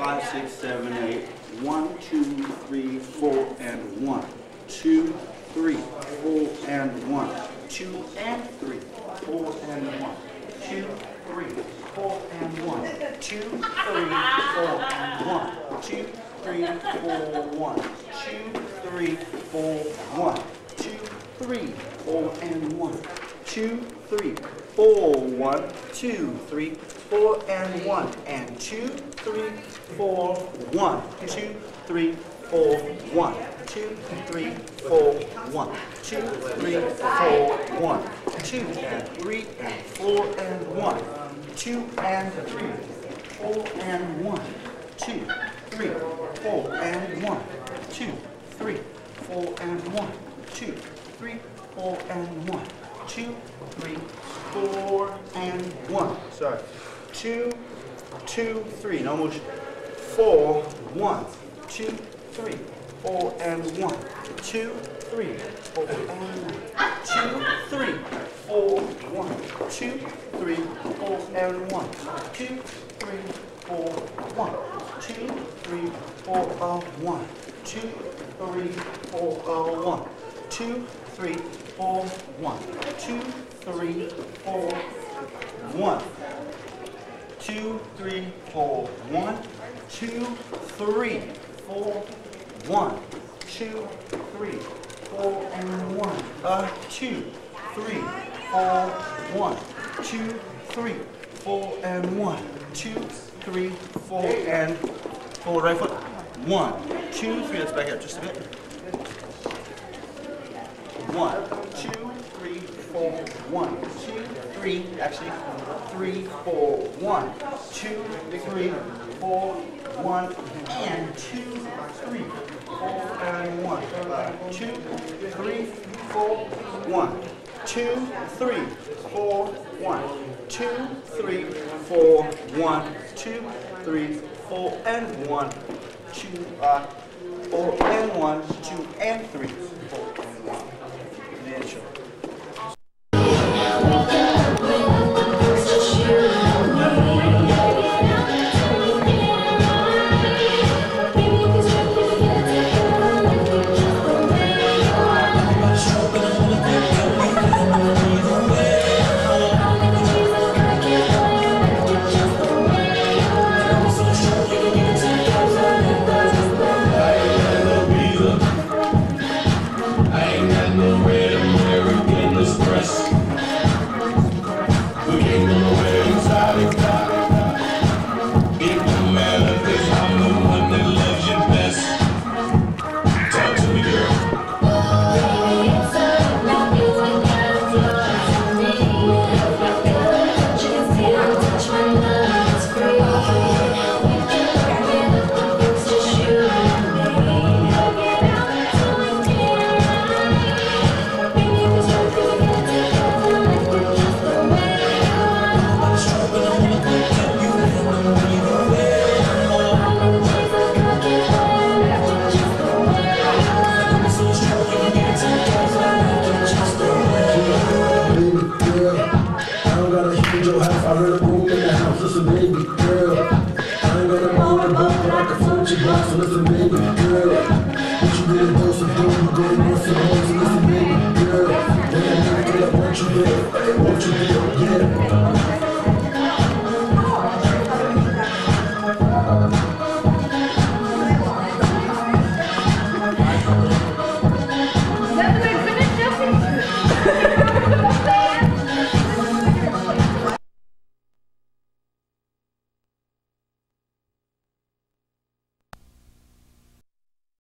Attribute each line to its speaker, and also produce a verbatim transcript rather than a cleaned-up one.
Speaker 1: five, six, seven, eight. One, two, three, four, and one. Two, three, four, and one. Two and three, four and one. Two, three, four and one. Two, three, four and one. Two, three, four, one. Two, three, four, one. Two, three, four and one. Two, three, four, one. Two, three, four and one. And two, three, four, one. Two, three, four, one. Two, three, four, one. Two, three, four, one. Two and three and four and one. Two and three, four and one. Two, three, four and one. Two, three, four and one. Two, three, four and one. Two, three, four and one. Sorry. Two, two, three. No motion. Four, one. Two, three, four and one. Two, three, four and one. Two, three, four, one. Two, three, four and one. Two, three, four, one. Two, three, four, uh, one. Two, three, four, uh, one. Two, three, four, one. Two, three, four, one. Two, three, four, one. Two, three, four, one. Two, three, four, and one. Uh, two, three, four, one. Two, three, four, and one. Two, three, four, and forward right foot. One, two, three. Let's back up just a bit. One, two, three, four, one, two, three, actually, three, four, one, two, three, four, one, and two, three, four, and one, two, three, four, one, two, three, four, one, two, three, four, one, two, three, four, and one, two, uh, four, and one, two, and three, four, and one. And show.
Speaker 2: So listen, baby, girl. What you really do, so do you go and want some more? So listen, baby, girl. When I make it up, what you do, what you do, yeah.